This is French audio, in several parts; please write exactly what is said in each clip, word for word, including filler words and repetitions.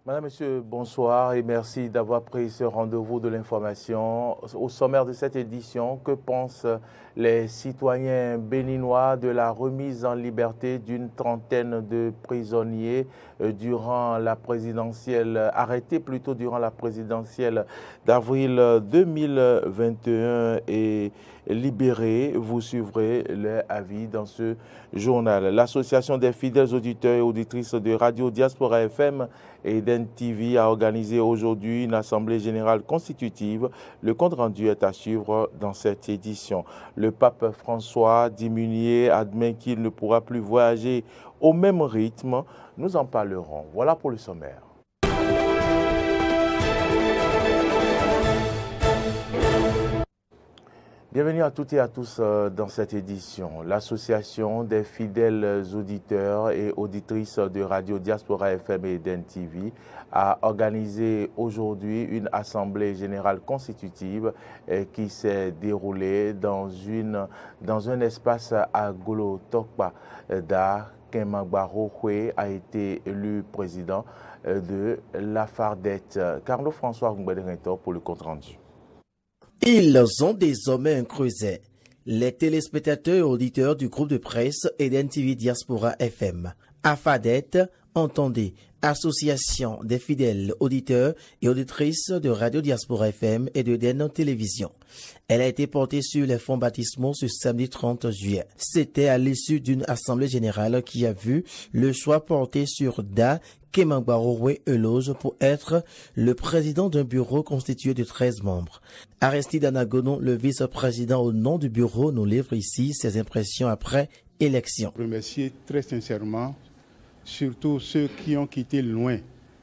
Madame, Monsieur, bonsoir et merci d'avoir pris ce rendez-vous de l'information. Au sommaire de cette édition, que pensent les citoyens béninois de la remise en liberté d'une trentaine de prisonniers durant la présidentielle, arrêtés plutôt durant la présidentielle d'avril deux mille vingt et un et libérés? Vous suivrez leur avis dans ce journal. L'association des fidèles auditeurs et auditrices de Radio Diaspora F M et Eden T V a organisé aujourd'hui une assemblée générale constitutive. Le compte rendu est à suivre dans cette édition. Le pape François diminué admet qu'il ne pourra plus voyager au même rythme. Nous en parlerons. Voilà pour le sommaire. Bienvenue à toutes et à tous dans cette édition. L'association des fidèles auditeurs et auditrices de Radio Diaspora F M et Eden T V a organisé aujourd'hui une assemblée générale constitutive qui s'est déroulée dans, une, dans un espace à Golotokpa d'A. Kemagbarohwe a été élu président de la FARDET. Carlo François Ngbederentor pour le compte rendu. Ils ont désormais un creuset. Les téléspectateurs et auditeurs du groupe de presse Eden T V Diaspora F M. A FADET, entendez, Association des fidèles auditeurs et auditrices de Radio Diaspora F M et de Eden Télévision. Elle a été portée sur les fonds baptismaux ce samedi trente juillet. C'était à l'issue d'une assemblée générale qui a vu le choix porté sur Da Kemagbarohwe Eloge pour être le président d'un bureau constitué de treize membres. Aristide Anagono, le vice-président au nom du bureau, nous livre ici ses impressions après élection. Je remercie très sincèrement surtout ceux qui ont quitté loin,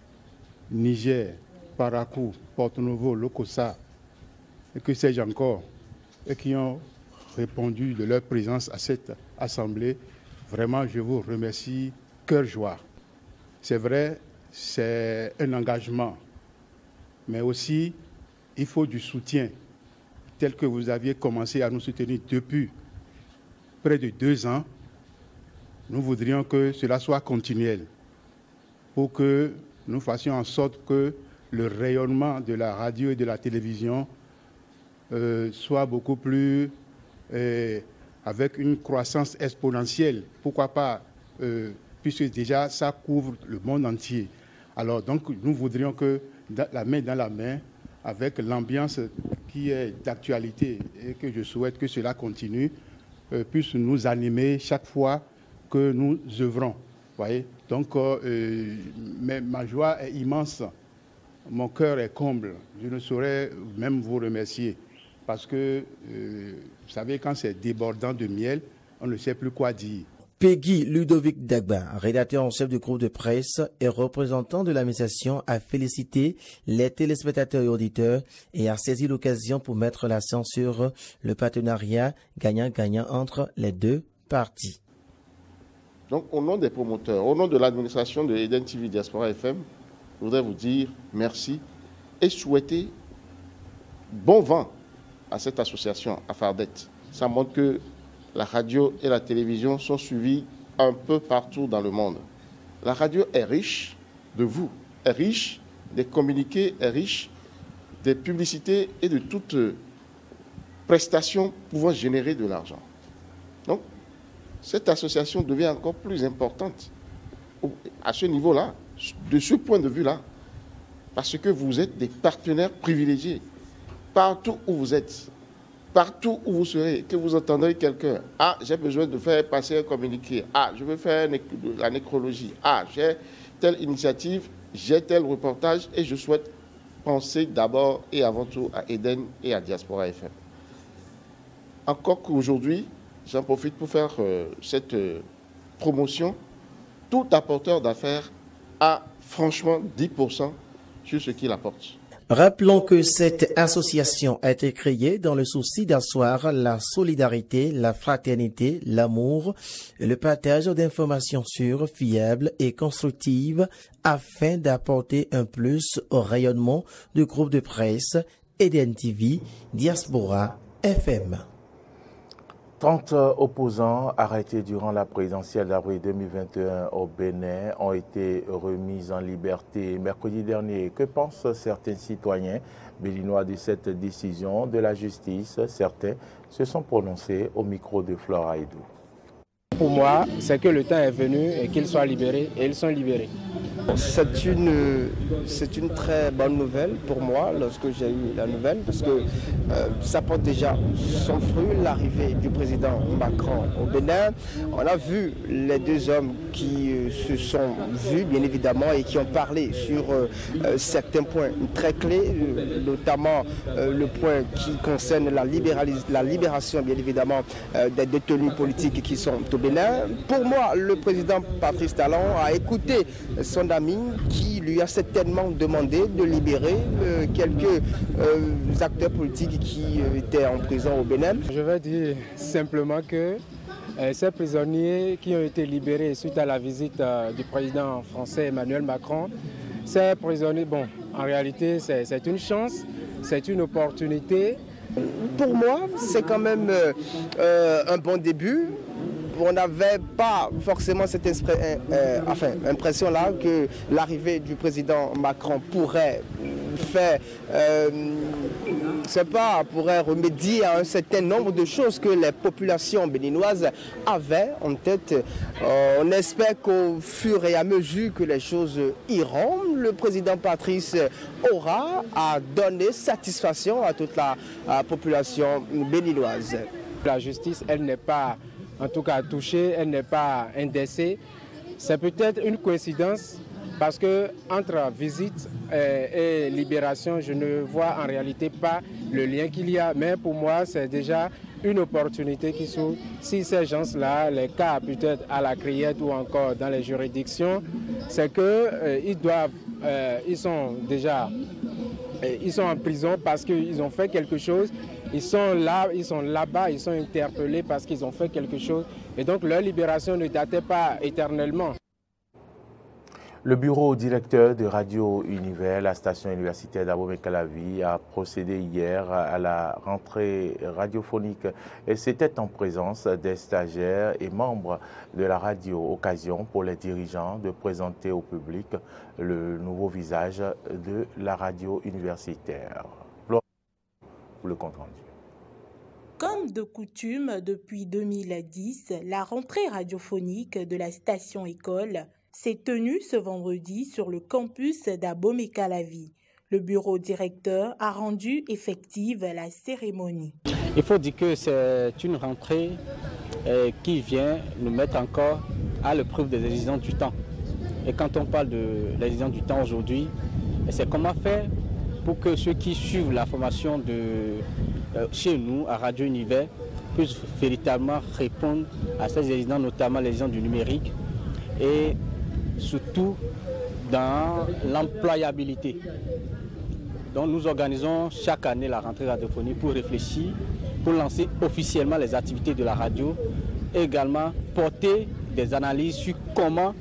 Niger, Parakou, Porto-Novo, Lokossa, et que sais-je encore, et qui ont répondu de leur présence à cette assemblée. Vraiment, je vous remercie, cœur joie. C'est vrai, c'est un engagement, mais aussi, il faut du soutien, tel que vous aviez commencé à nous soutenir depuis près de deux ans. Nous voudrions que cela soit continuel, pour que nous fassions en sorte que le rayonnement de la radio et de la télévision euh, soit beaucoup plus, euh, avec une croissance exponentielle. Pourquoi pas euh, puisque déjà ça couvre le monde entier. Alors donc nous voudrions que la main dans la main, avec l'ambiance qui est d'actualité et que je souhaite que cela continue, euh, puisse nous animer chaque fois que nous œuvrons. Voyez. Donc euh, mais ma joie est immense, mon cœur est comble. Je ne saurais même vous remercier parce que euh, vous savez, quand c'est débordant de miel, on ne sait plus quoi dire. Peggy Ludovic Dagba, rédacteur en chef du groupe de presse et représentant de l'administration, a félicité les téléspectateurs et auditeurs et a saisi l'occasion pour mettre l'accent sur le partenariat gagnant-gagnant entre les deux parties. Donc, au nom des promoteurs, au nom de l'administration de Eden T V Diaspora F M, je voudrais vous dire merci et souhaiter bon vent à cette association, à FARDET. Ça montre que la radio et la télévision sont suivies un peu partout dans le monde. La radio est riche de vous, est riche des communiqués, est riche des publicités et de toutes prestations pouvant générer de l'argent. Donc, cette association devient encore plus importante à ce niveau-là, de ce point de vue-là, parce que vous êtes des partenaires privilégiés. Partout où vous êtes, partout où vous serez, que vous entendrez quelqu'un, « Ah, j'ai besoin de faire passer un communiqué. Ah, je veux faire la nécrologie. Ah, j'ai telle initiative, j'ai tel reportage et je souhaite penser d'abord et avant tout à Eden et à Diaspora F M. » Encore qu'aujourd'hui, j'en profite pour faire euh, cette euh, promotion. Tout apporteur d'affaires a franchement dix pour cent sur ce qu'il apporte. Rappelons que cette association a été créée dans le souci d'asseoir la solidarité, la fraternité, l'amour et le partage d'informations sûres, fiables et constructives afin d'apporter un plus au rayonnement du groupe de presse Eden T V Diaspora F M. trente opposants arrêtés durant la présidentielle d'avril deux mille vingt et un au Bénin ont été remis en liberté mercredi dernier. Que pensent certains citoyens béninois de cette décision de la justice? Certains se sont prononcés au micro de Flora Aïdou. Pour moi, c'est que le temps est venu et qu'ils soient libérés, et ils sont libérés. C'est une, c'est une très bonne nouvelle pour moi lorsque j'ai eu la nouvelle, parce que euh, ça porte déjà son fruit, l'arrivée du président Macron au Bénin. On a vu les deux hommes qui euh, se sont vus, bien évidemment, et qui ont parlé sur euh, euh, certains points très clés, euh, notamment euh, le point qui concerne la, la libération, bien évidemment, euh, des détenus politiques qui sont au Bénin. Pour moi, le président Patrice Talon a écouté son ami qui lui a certainement demandé de libérer euh, quelques euh, acteurs politiques qui euh, étaient en prison au Bénin. Je vais dire simplement que euh, ces prisonniers qui ont été libérés suite à la visite euh, du président français Emmanuel Macron, ces prisonniers, bon, en réalité c'est une chance, c'est une opportunité. Pour moi, c'est quand même euh, euh, un bon début. On n'avait pas forcément cette euh, enfin, impression-là que l'arrivée du président Macron pourrait faire, euh, c'est pas, pourrait remédier à un certain nombre de choses que les populations béninoises avaient en tête. Euh, on espère qu'au fur et à mesure que les choses iront, le président Patrice aura à donner satisfaction à toute la à population béninoise. La justice, elle n'est pas en tout cas touchée, elle n'est pas indexée. C'est peut-être une coïncidence parce que entre visite et, et libération, je ne vois en réalité pas le lien qu'il y a. Mais pour moi, c'est déjà une opportunité qui s'ouvre. Si ces gens-là, les cas peut-être à la criette ou encore dans les juridictions, c'est qu'ils euh, doivent, euh, ils sont déjà, euh, ils sont en prison parce qu'ils ont fait quelque chose. Ils sont là, ils sont là-bas, ils sont interpellés parce qu'ils ont fait quelque chose. Et donc leur libération ne datait pas éternellement. Le bureau directeur de Radio Univers, la station universitaire d'Abomey-Calavi, a procédé hier à la rentrée radiophonique. Et c'était en présence des stagiaires et membres de la radio. Occasion pour les dirigeants de présenter au public le nouveau visage de la radio universitaire. Pour le compte rendu. Comme de coutume, depuis deux mille dix, la rentrée radiophonique de la station école s'est tenue ce vendredi sur le campus d'Abomey-Calavi. Le bureau directeur a rendu effective la cérémonie. Il faut dire que c'est une rentrée euh, qui vient nous mettre encore à l'épreuve des exigences du temps. Et quand on parle de l'exigence du temps aujourd'hui, c'est comment faire pour que ceux qui suivent la formation de, euh, chez nous, à Radio Univers, puissent véritablement répondre à ces exigences, notamment les exigences du numérique, et surtout dans l'employabilité. Donc nous organisons chaque année la rentrée radiophonique pour réfléchir, pour lancer officiellement les activités de la radio, et également porter des analyses sur comment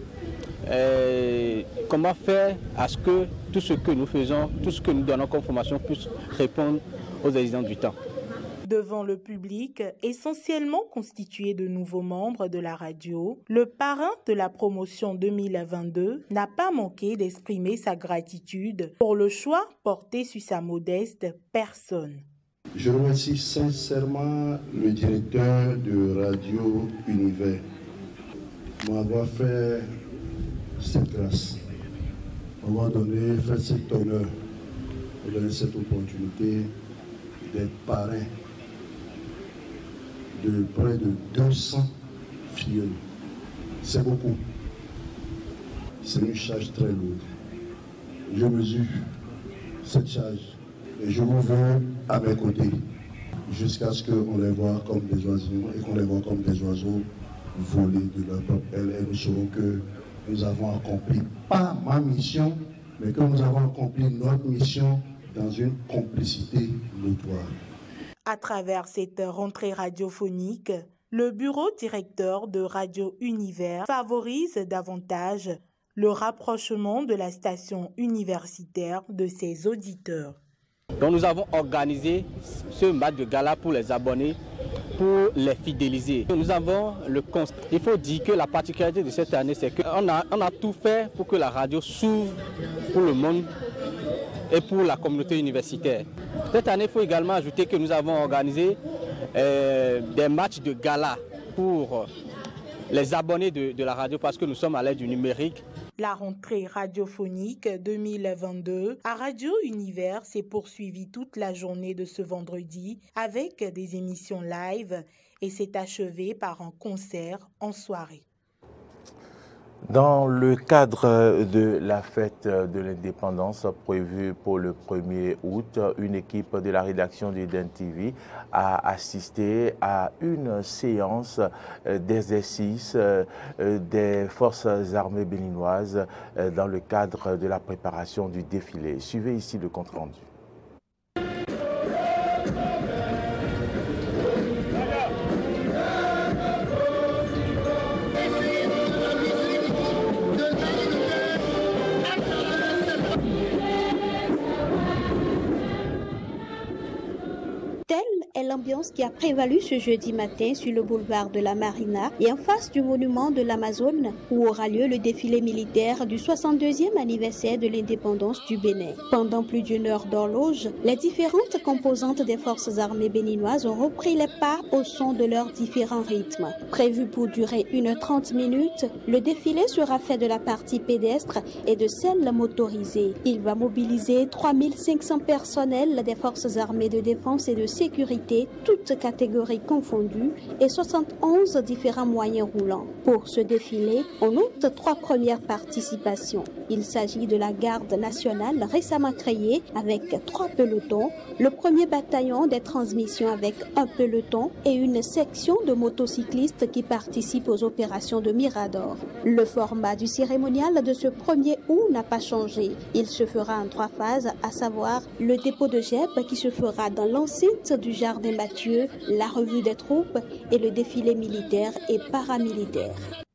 Euh, comment faire à ce que tout ce que nous faisons, tout ce que nous donnons comme formation puisse répondre aux exigences du temps. Devant le public, essentiellement constitué de nouveaux membres de la radio, le parrain de la promotion deux mille vingt-deux n'a pas manqué d'exprimer sa gratitude pour le choix porté sur sa modeste personne. Je remercie sincèrement le directeur de Radio Univers de m'avoir fait cette grâce, m'avoir donné, fait cet honneur, me donner cette opportunité d'être parrain de près de deux cents filles. C'est beaucoup. C'est une charge très lourde. Je mesure cette charge et je vous veux à mes côtés jusqu'à ce qu'on les voit comme des oiseaux et qu'on les voit comme des oiseaux voler de leur propre aile, et nous saurons que nous avons accompli, pas ma mission, mais que nous avons accompli notre mission dans une complicité notoire. À travers cette rentrée radiophonique, le bureau directeur de Radio Univers favorise davantage le rapprochement de la station universitaire de ses auditeurs. Donc nous avons organisé ce match de gala pour les abonnés pour les fidéliser. Nous avons le constat. Il faut dire que la particularité de cette année, c'est qu'on a, on a tout fait pour que la radio s'ouvre pour le monde et pour la communauté universitaire. Cette année, il faut également ajouter que nous avons organisé euh, des matchs de gala pour les abonnés de, de la radio parce que nous sommes à l'ère du numérique. La rentrée radiophonique deux mille vingt-deux à Radio Univers s'est poursuivie toute la journée de ce vendredi avec des émissions live et s'est achevée par un concert en soirée. Dans le cadre de la fête de l'indépendance prévue pour le premier août, une équipe de la rédaction de Eden T V a assisté à une séance d'exercice des forces armées béninoises dans le cadre de la préparation du défilé. Suivez ici le compte rendu. L'ambiance qui a prévalu ce jeudi matin sur le boulevard de la Marina et en face du monument de l'Amazone où aura lieu le défilé militaire du soixante-deuxième anniversaire de l'indépendance du Bénin. Pendant plus d'une heure d'horloge, les différentes composantes des forces armées béninoises ont repris les pas au son de leurs différents rythmes. Prévu pour durer une heure trente minutes, le défilé sera fait de la partie pédestre et de celle motorisée. Il va mobiliser trois mille cinq cents personnels des forces armées de défense et de sécurité, toutes catégories confondues, et soixante et onze différents moyens roulants. Pour ce défilé, on note trois premières participations. Il s'agit de la garde nationale récemment créée avec trois pelotons, le premier bataillon des transmissions avec un peloton et une section de motocyclistes qui participent aux opérations de Mirador. Le format du cérémonial de ce premier août n'a pas changé. Il se fera en trois phases, à savoir le dépôt de G E P qui se fera dans l'enceinte du Jardin Mathieu, la revue des troupes et le défilé militaire et paramilitaire.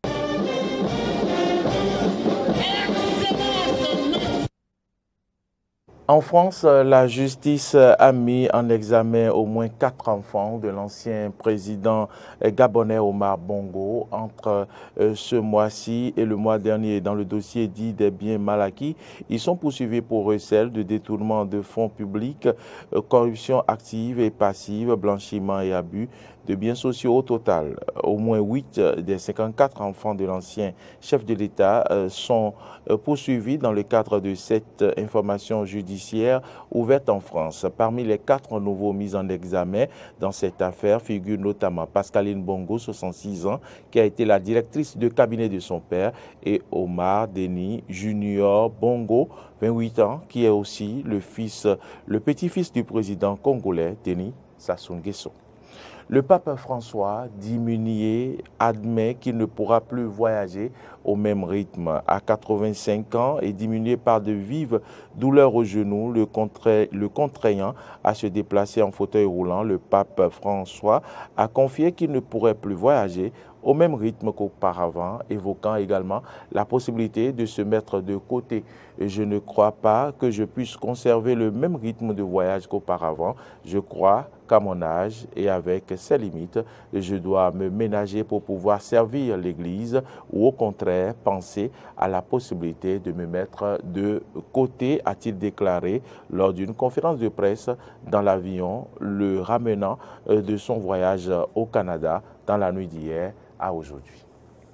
En France, la justice a mis en examen au moins quatre enfants de l'ancien président gabonais Omar Bongo entre ce mois-ci et le mois dernier. Dans le dossier dit des biens mal acquis, ils sont poursuivis pour recel de détournement de fonds publics, corruption active et passive, blanchiment et abus de biens sociaux. Au total, au moins huit des cinquante-quatre enfants de l'ancien chef de l'État sont poursuivis dans le cadre de cette information judiciaire ouverte en France. Parmi les quatre nouveaux mis en examen dans cette affaire figure notamment Pascaline Bongo, soixante-six ans, qui a été la directrice de cabinet de son père, et Omar Denis Junior Bongo, vingt-huit ans, qui est aussi le fils, le petit-fils du président congolais Denis Sassou Nguesso. Le pape François, diminué, admet qu'il ne pourra plus voyager au même rythme. À quatre-vingt-cinq ans et diminué par de vives douleurs au genou, le, contra... le contraignant à se déplacer en fauteuil roulant, le pape François a confié qu'il ne pourrait plus voyager au même rythme qu'auparavant, évoquant également la possibilité de se mettre de côté. Je ne crois pas que je puisse conserver le même rythme de voyage qu'auparavant. Je crois qu'à mon âge et avec ses limites, je dois me ménager pour pouvoir servir l'Église ou au contraire penser à la possibilité de me mettre de côté, a-t-il déclaré lors d'une conférence de presse dans l'avion, le ramenant de son voyage au Canada dans la nuit d'hier à aujourd'hui.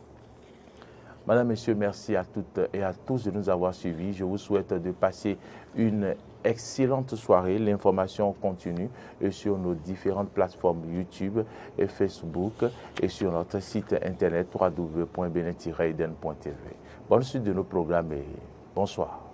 Madame, Messieurs, merci à toutes et à tous de nous avoir suivis. Je vous souhaite de passer une excellente soirée. L'information continue sur nos différentes plateformes YouTube et Facebook et sur notre site internet w w w point benin tiret eden point t v. Bonne suite de nos programmes et bonsoir.